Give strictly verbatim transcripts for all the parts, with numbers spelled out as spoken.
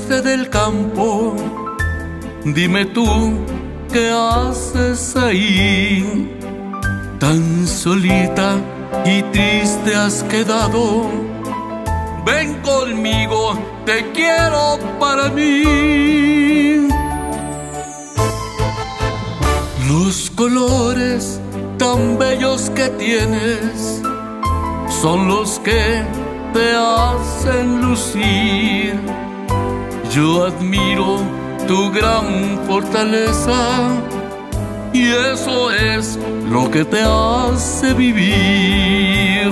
triste del campo, dime tú, ¿qué haces ahí? Tan solita y triste has quedado. Ven conmigo, te quiero para mí. Los colores tan bellos que tienes son los que te hacen lucir. Yo admiro tu gran fortaleza y eso es lo que te hace vivir.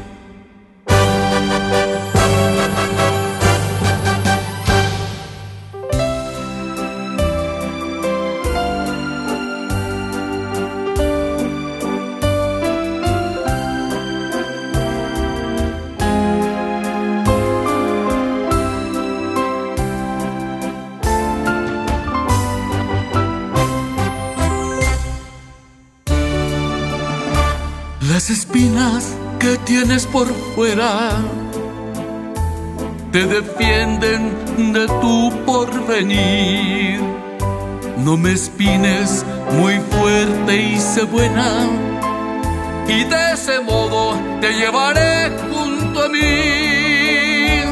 Las espinas que tienes por fuera te defienden de tu porvenir. No me espines muy fuerte y sé buena, y de ese modo te llevaré junto a mí.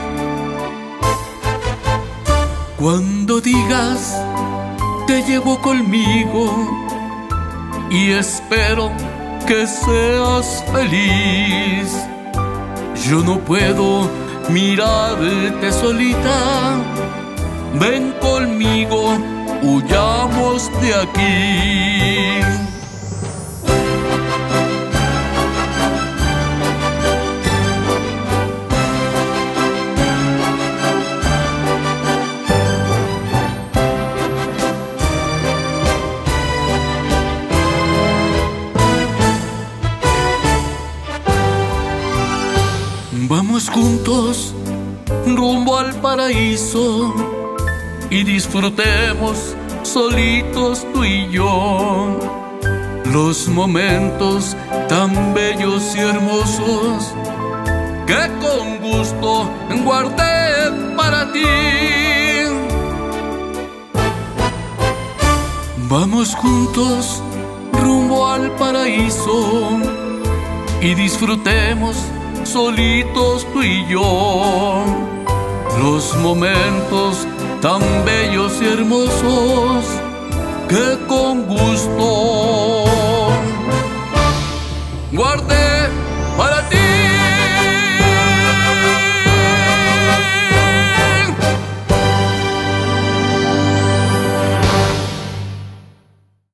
Cuando digas te llevo conmigo y espero que seas feliz, yo no puedo mirarte solita. Ven conmigo, huyamos de aquí. Vamos juntos rumbo al paraíso y disfrutemos solitos tú y yo los momentos tan bellos y hermosos que con gusto guardé para ti. Vamos juntos rumbo al paraíso y disfrutemos solitos tú y yo los momentos tan bellos y hermosos que con gusto